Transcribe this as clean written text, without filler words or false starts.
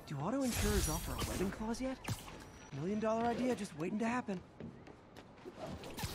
Do auto insurers offer a wedding clause yet? $1 million idea just waiting to happen.